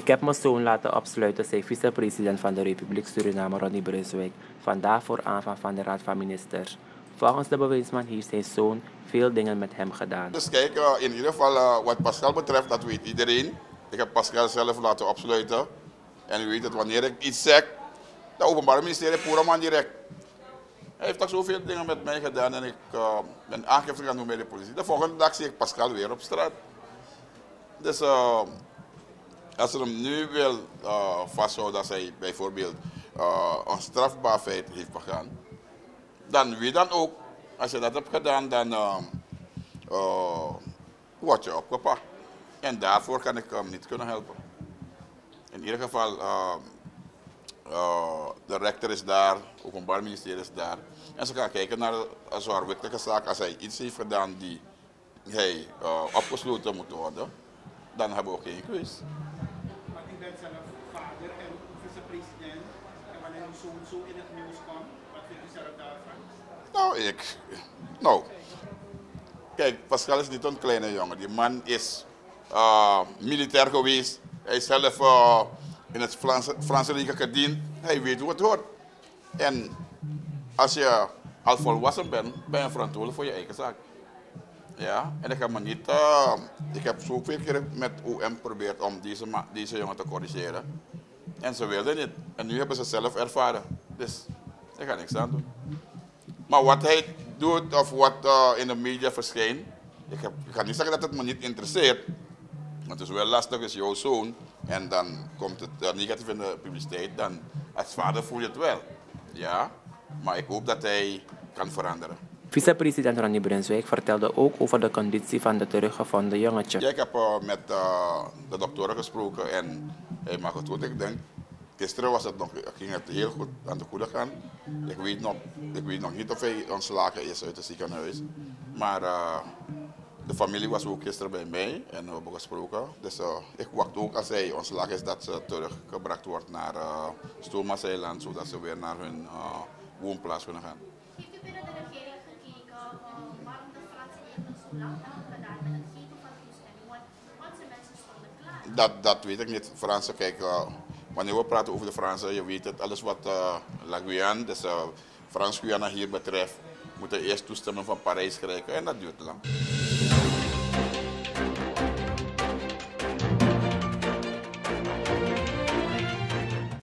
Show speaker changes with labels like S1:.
S1: heb mijn zoon laten opsluiten, zei vicepresident van de Republiek Suriname Ronnie Brunswijk vandaag voor aanvang van de Raad van Ministers. Volgens de bewindsman heeft zijn zoon veel dingen met hem gedaan.
S2: Dus kijk, in ieder geval wat Pascal betreft, dat weet iedereen. Ik heb Pascal zelf laten opsluiten. En u weet het, wanneer ik iets zeg, het Openbaar Ministerie poera man direct. Hij heeft toch zoveel dingen met mij gedaan en ik ben aangifte gaan doen bij de politie. De volgende dag zie ik Pascal weer op straat. Dus als ze hem nu wil vasthouden dat hij bijvoorbeeld een strafbaar feit heeft begaan, dan wie dan ook, als je dat hebt gedaan, dan word je opgepakt. En daarvoor kan ik hem niet kunnen helpen. In ieder geval, de rector is daar, het Openbaar Ministerie is daar. En ze gaan kijken naar een zwaarwichtige zaak. Als hij iets heeft gedaan die hij opgesloten moet worden, dan hebben we ook geen keus.
S3: Maar u bent zelf vader en vicepresident. En wanneer uw zoon zo in het nieuws komt, wat vindt u zelf daarvan?
S2: Nou, kijk, Pascal is niet een kleine jongen. Die man is militair geweest. Hij is zelf in het Franse leger gediend. Hij weet hoe het hoort. En als je al volwassen bent, ben je verantwoordelijk voor je eigen zaak. Ja, en ik heb me niet. Ik heb zoveel keer met OM geprobeerd om deze jongen te corrigeren. En ze wilden niet. En nu hebben ze zelf ervaren. Dus ik ga niks aan doen. Maar wat hij doet of wat in de media verschijnt, ik ga niet zeggen dat het me niet interesseert. Het is wel lastig, het is jouw zoon. En dan komt het negatief in de publiciteit. Dan als vader voel je het wel. Ja, maar ik hoop dat hij kan veranderen.
S1: Vicepresident Ronnie Brunswijk vertelde ook over de conditie van de teruggevonden jongetje.
S2: Ja, ik heb met de dokter gesproken en hij mag het goed. Ik denk, gisteren ging het heel goed aan de goede gaan. Ik weet nog niet of hij ontslagen is uit het ziekenhuis. Maar de familie was ook gisteren bij mij en we hebben gesproken. Dus ik wacht ook als hij ontslagen is dat ze teruggebracht wordt naar Stoelmasseiland, zodat ze weer naar hun woonplaats kunnen gaan.
S4: Heeft u binnen de regering gekeken waarom de Fransen eigenlijk zo lang hebben gedaan met het geven van toestemming? Want onze mensen stonden klaar.
S2: Dat weet ik niet. Fransen, kijk, wanneer we praten over de Fransen, je weet het, alles wat La Guyane, dus Frans-Guyana hier betreft, moeten eerst toestemming van Parijs krijgen en dat duurt lang.